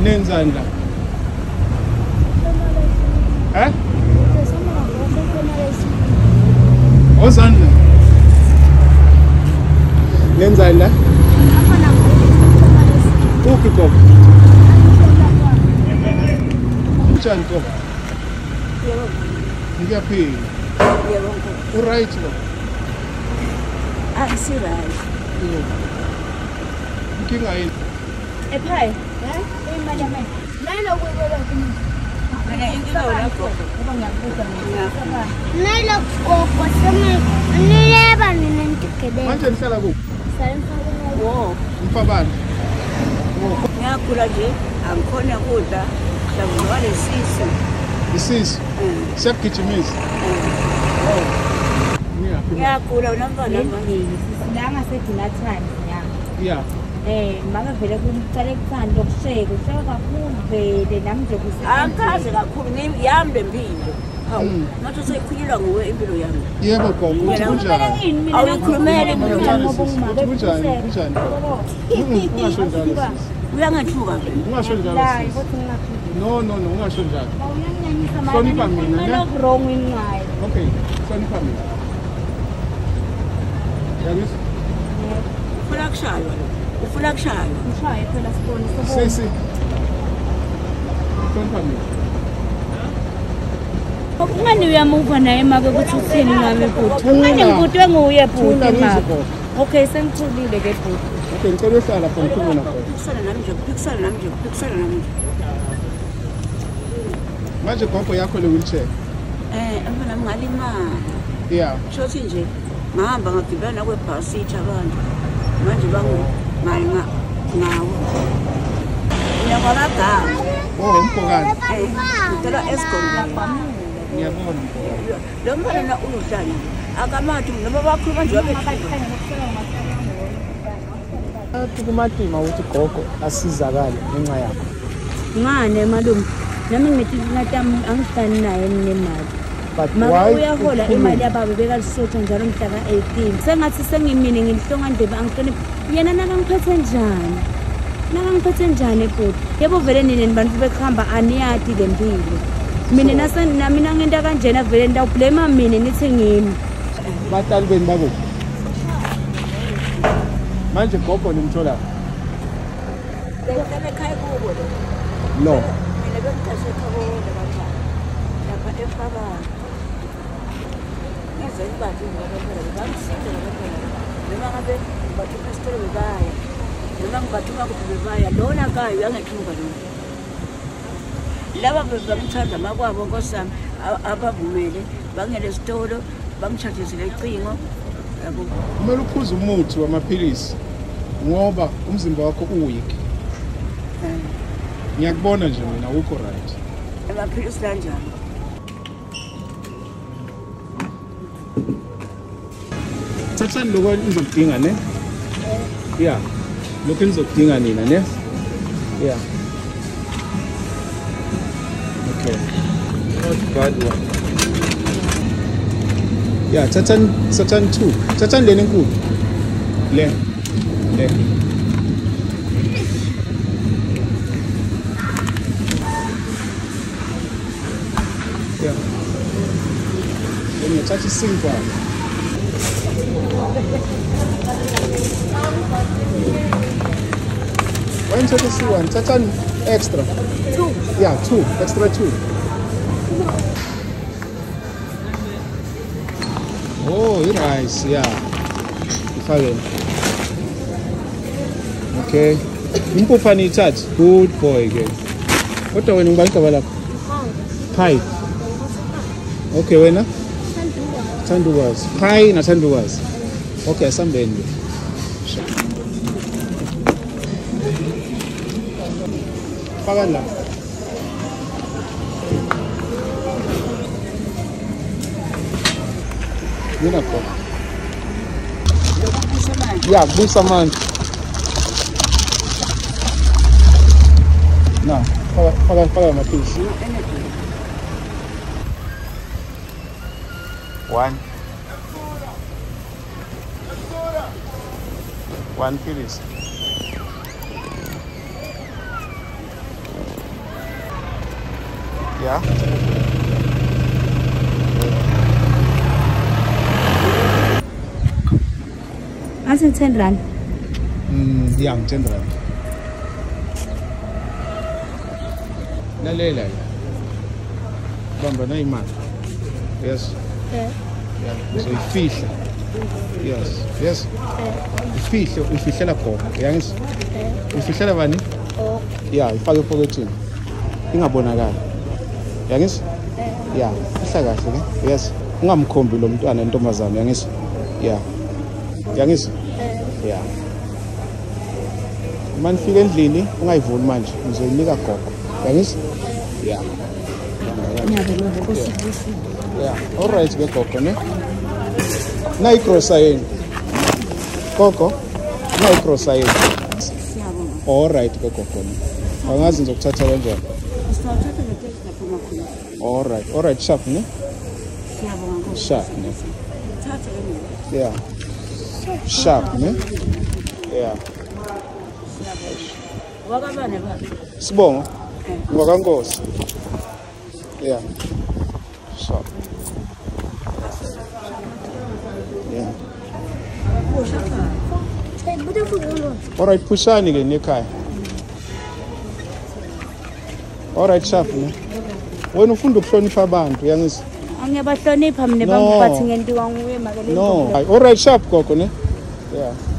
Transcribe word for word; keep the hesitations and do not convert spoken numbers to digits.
Nenzani la? Eh? Ozani la? Nenzani la? Ukhi gogo? Njani gogo? Yebo. Ngiyaphila. Yebo. Uright lo? Ah, si right. Inkinga yini? Ephaya, eh? Imali yami. Nalo kwelo kimi. Mina inkinga yakho. Ngoba ngiyabuza mina. Nalo gogo sema niyeba ninentikede. Manje nihlala kuphi? Salimfakela. Wo, Mfabani. ngiyagula nje, angikhona kudla, ngiyagula lesisi. Isisu. Siyakugijimisa. Ngiyaphi? Ngiyagula unambala manje. La ngasedina time nyanga. Yeah. Eh, mama vele kumcala kuthanda ukusheka, usheka kakhulu vele nami nje kusebenza. Angikaze kakhulu ngimi yami lempilo. Hawu, ngathi seyikhulilwa nguwe impilo yami. Yebo gogo, uthi kunjani? Awuyikhulumele impilo yami. Kunjani? Kunjani? Ungasho njalo. Uyangethuka vele. Ungasho njalo. Hayi, kodwa nginaphila. No, no, no, ungasho njalo. Awuyanginyanyisa manje. Hlonipha mina, ne? Ngalo wrong ngayo. Okay, hlonipha mina. Yabizwa? Ufuna kushaywa lo. Ufuna kushaywa. Ushaye phela sibone sobo. Sisi. Hlonipha mina. Ungani uyamuva naye make ukuthi uthini ngami bhuti. Ungani ngibutwe nguye bhuti make. Okay, sengithulile ke bhuti. Okay, ngicela uhlala khona khona khona. Kuphikisana nami nje, kuphikisana nami nje, kuphikisana nami nje. Manje gogo yakho le wheelchair. Eh, apha nami ngalimala. Yeah. Shothi nje ngahamba ngagibela kwebhasi ithi abantu. Manje bangu ngayi nga ngawo. Ngiyakwamagama. Oh, umpokani. Eh, ngicela Eskom lapha. Ngiyabona. Lo mfana uhlala. Akamathi noma bakhuluma nje wabe Athi kumatima ukuthi gogo asizakale ngenxa yakho. Ngane malume. Nami ngithi ngatami angifani naye nemali. But Mama why? uyahola imali yababe bekalisotha njalo mhla ka eighteen. Sengathi sengimini ngilihlonga ndebe angihloniphi. Yena nakangiphethe njani? Nakangiphethe njani bhuti? Yebo vele nini bantu bekhamba aniyati lempilo. Mina nase nami ngenta kanjena vele ndawublame mina nithi ngimi. Batali beni babo. Manje gogo nimthola. Ngicela ekhaya kubo lo. No. Mina bengithathe ekhaya lapha. Lapha efaba. Ngizeni bathi ngoba phela bangisiza lapha. Noma ngabe bathi pastor bebaya. Noma ngibathuma kuphi bebaya. Lona kayo uyangithuka lo. Laba bangithanda makwabo nkosami abavumele bangele sitolo bangichargeisile icingo yabo. Kumele uphuze umuthi wamaphilisi ngoba umzimba wakho uweak. Ngiyakubona nje mina ukho right. Amaphilisi kanjani? Thathani lokho nizokudinga ne? Yeah. Lokho nizokudinga nina ne? Yeah. Okay. Not bad one. Yeah, thathani thathani two. Thathani leni enkulu. Le. Le. Yeah. Then you touch simple. One touch C one. Thathani extra. Two. Yeah, two. Extra two. Oh, you're nice. Yeah. Ifake. Okay. Impupha ni touch. Good boy again. Kodwa wena ngibani igaba lakho? Pi. Okay, wena? Thandukazi. Pi na Thandukazi. Okay, asambeni. Faka la. Yuna ko. Yeah, busa man. No, faka faka faka mapisi. One. One piece. Yeah. Asi ten rand. Mm, yeah, ten rand. Lalela. Bamba na imali. Yes. Eh. Yeah. So ifihla. Yes. Yes. Ifihlo, ifihlela khona. Yangisi? Ifihlela bani? Oh. Yeah, ifake epocketini. Ingabonakala. Yangisi? Yeah, ihla kahle ke. Yes. Ungamkhombi lo mntwana intombazana, yangisi? Yeah. Yangisi? Yeah. Manifika endlini ungayivuli manje, ngizoyinika gogo. Yangisi? Yeah. Yeah. All right ke gogo ne. Na ikrosa yini? Gogo. Na ikrosa yini? All right ke gogo ne. Angazi ngizokuthatha kanjani? Sithatha ngeteksi lapho makhulu. All right. All right sharp ne. Siyabonga. Sharp ne. Thatha ke. Yeah. Sharp ne. Yeah. Wakabane ba? Sibongo. Ngwakankosi. Yeah. Sharp. Yeah. All right, pushani ke nekhaya. All right, sharp ne. Wena ufunda ukuhlonipha abantu, yangisi? Angiyabahlonipha mina No. bangiphathi ngentiwa nguwe makele. No. All right, sharp gogo ne. Yeah.